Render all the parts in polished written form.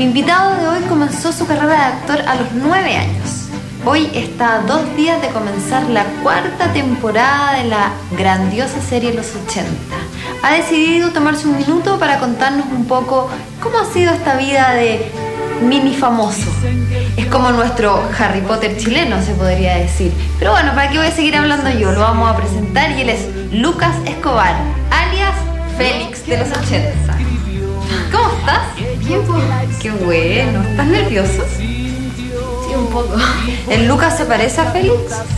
Mi invitado de hoy comenzó su carrera de actor a los 9 años. Hoy está a 2 días de comenzar la 4ª temporada de la grandiosa serie Los 80. Ha decidido tomarse un minuto para contarnos un poco cómo ha sido esta vida de mini famoso. Es como nuestro Harry Potter chileno, se podría decir. Pero bueno, ¿para qué voy a seguir hablando yo? Lo vamos a presentar y él es Lucas Escobar, alias Félix de Los 80. ¿Cómo estás? Bien, pues. Qué bueno. ¿Estás nervioso? Sí, un poco. ¿El Lucas se parece a Félix?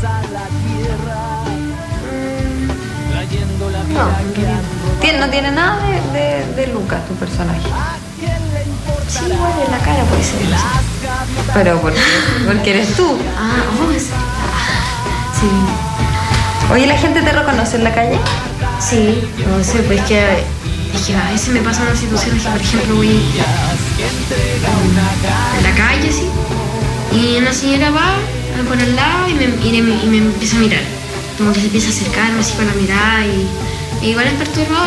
No. No tiene nada de Lucas, tu personaje. Sí, igual en la cara puede ser. ¿Pero por qué? Porque eres tú. Sí. Oye, ¿la gente te reconoce en la calle? Sí, no sé, pues es que a veces me pasan unas situaciones que, por ejemplo, voy en la calle, así, y una señora va por el lado y me empieza a mirar. Como que se empieza a acercarme así con la mirada y igual es perturbador,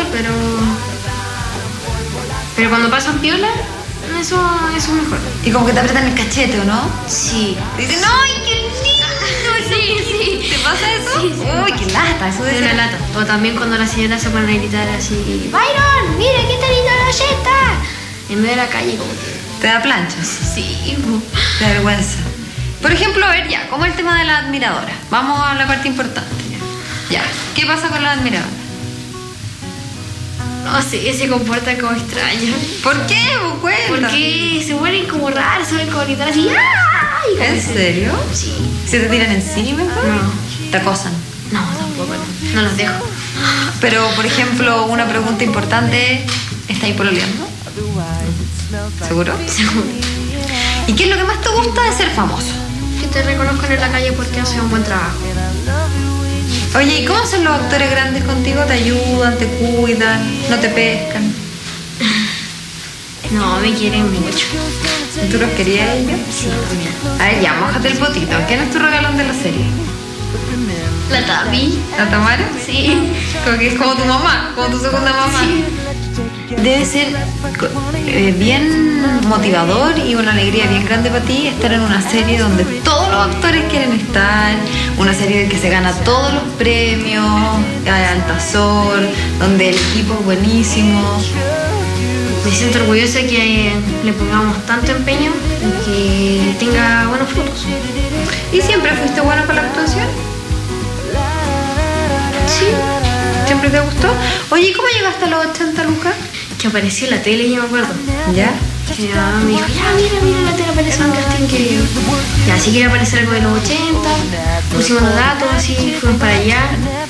pero cuando pasan piola, eso es mejor. Y como que te apretan el cachete, ¿o no? Sí. Dicen, ¡ay, qué lindo! Sí. ¿Te pasa eso? Sí. Uy, qué lata, eso Es de una lata. O también cuando las señoras se ponen a gritar así, ¡Byron, mira qué está linda la yeta! En medio de la calle, como que... ¿Te da planchas? Sí. Te da vergüenza. Por ejemplo, a ver ya, ¿cómo es el tema de la admiradora? Vamos a la parte importante. Ya, ¿qué pasa con la admiradora? No sé, se comportan como extraños. ¿Por qué? Cuéntame. Porque se ponen como raros, saben como gritar así, ¡ay! ¿En serio? Sí. ¿Se te tiran encima? No. ¿Te acosan? No, tampoco, no los dejo. Pero, por ejemplo, una pregunta importante, ¿estás pololeando? ¿Seguro? Seguro. ¿Y qué es lo que más te gusta de ser famoso? Que te reconozcan en la calle porque haces un buen trabajo. Oye, ¿y cómo son los actores grandes contigo? ¿Te ayudan, te cuidan, no te pescan? No, me quieren mucho. ¿Y tú los querías a ellos? Sí, también. A ver, ya, mójate el potito. ¿Quién es tu regalón de la serie? ¿La Tami? ¿La Tamara? Sí. Como que es como tu mamá, como tu segunda mamá. Sí. Debe ser bien motivador y una alegría bien grande para ti estar en una serie donde todos los actores quieren estar, una serie que se gana todos los premios, Altazor, donde el equipo es buenísimo. Me siento orgullosa que le pongamos tanto empeño y que tenga buenos frutos. ¿Y siempre fuiste bueno con la actuación? Sí. ¿Siempre te gustó? Oye, ¿y cómo llegaste a los 80, Lucas? Que apareció en la tele, yo me acuerdo. ¿Ya? Que mi mamá me dijo, ya, mira, la tele apareció en un casting que... Ya, si quiere aparecer algo de los 80, pusimos los datos así, fuimos para allá.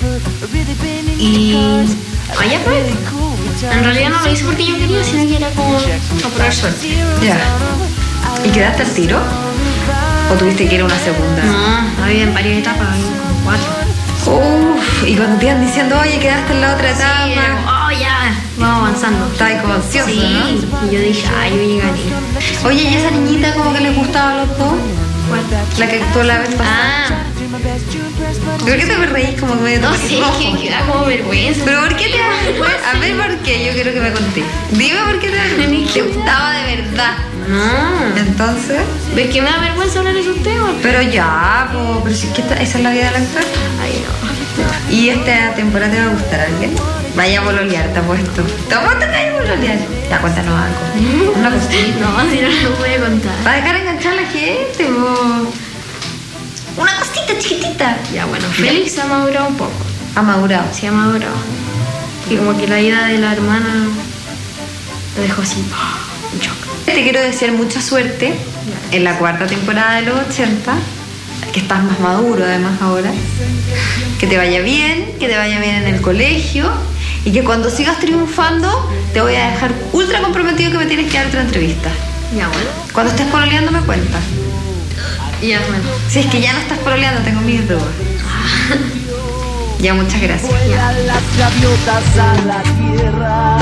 Y... allá fue. En realidad no lo hice porque yo quería, sino que era como a probar suerte. Ya. ¿Y quedaste al tiro? ¿O tuviste que ir a una segunda? No, había en varias etapas, había como 4. Uf, y cuando te iban diciendo, oye, quedaste en la otra etapa. Sí, era como, oh, ya, vamos avanzando. Estaba ahí como ansioso, Sí, ¿no? y yo dije, ay, yo llegué ahí. Oye, ¿y esa niñita como que les gustaba a los dos? ¿Cuál? La que actuó la vez pasada. Ah, ¿Por qué te me reís como medio no de sé, rojo? que da como vergüenza. ¿Pero por qué te da vergüenza? A ver, ¿por qué? Yo quiero que me contés. Dime por qué te da vergüenza. Te gustaba de verdad. No. Entonces... ¿Ves que me da vergüenza hablar de esos temas? Pero ya, pero si es que esa es la vida del actor. Ay, no. ¿Y esta temporada te va a gustar alguien? Vaya a bololear, te apuesto. Te apuesto que vaya a bololear. Ya, cuéntanos algo. Una cosita. No, si no lo voy a contar. Para dejar enganchar a la gente, vos. Una cosita chiquitita. Ya, bueno, Félix ha madurado un poco. Ha madurado. Sí, ha madurado. Y como que la ida de la hermana lo dejó así, un shock. Te quiero desear mucha suerte en la 4ª temporada de los 80, que estás más maduro además ahora, que te vaya bien en el colegio y que cuando sigas triunfando te voy a dejar ultra comprometido que me tienes que dar otra entrevista. Ya, bueno. Cuando estés pololeando me cuentas. Ya, bueno. Si es que ya no estás pololeando, tengo mis dudas. Ya, muchas gracias. Ya. Las gaviotas a la tierra.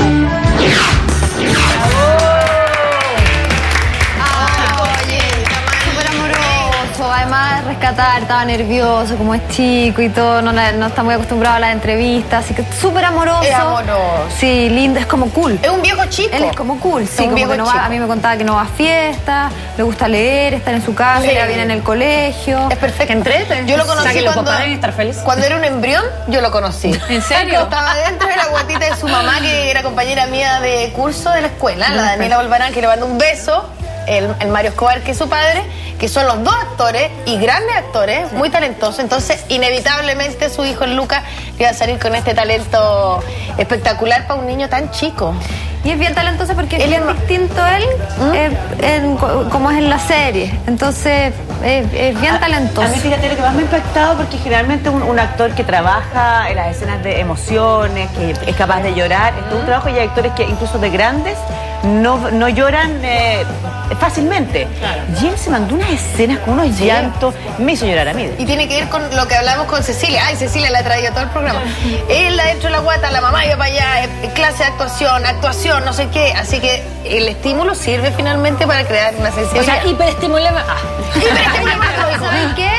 Oye, súper amoroso, además rescatar estaba nervioso, como es chico y todo, no está muy acostumbrado a las entrevistas, así que súper amoroso. Es amoroso. Sí, lindo, es como cool. Es un viejo chico. Él es como cool, sí, un como viejo que no chico. va, a mí me contaba que no va a fiestas, le gusta leer, estar en su casa, Sí. le va bien en el colegio. Es perfecto. Entrete. Yo lo conocí O sea, que los cuando, papás deben estar felices. cuando era un embrión, yo lo conocí. ¿En serio? Estaba dentro de la guatita de su mamá, que era compañera mía de curso de la escuela, la Daniela Bolvarán, que le mando un beso, el Mario Escobar, que es su padre, que son los dos actores y grandes actores, muy talentosos. Entonces, inevitablemente su hijo, el Lucas, iba a salir con este talento espectacular para un niño tan chico. Y es bien talentoso porque es Él bien es- distinto él como es en la serie. Entonces, es bien talentoso. A mí, fíjate, lo que más me ha impactado, porque generalmente un actor que trabaja en las escenas de emociones, que es capaz de llorar, es todo un trabajo, y hay actores que incluso de grandes no lloran fácilmente. Y él se mandó unas escenas con unos llantos, me hizo llorar a mí. Y tiene que ver con lo que hablamos con Cecilia. Ay, Cecilia la ha traído todo el programa. Él adentro de la guata, la mamá iba para allá, clase de actuación, no sé qué. Así que el estímulo sirve finalmente para crear una sensibilidad. O sea, hiperestimulemos. ¿Saben qué?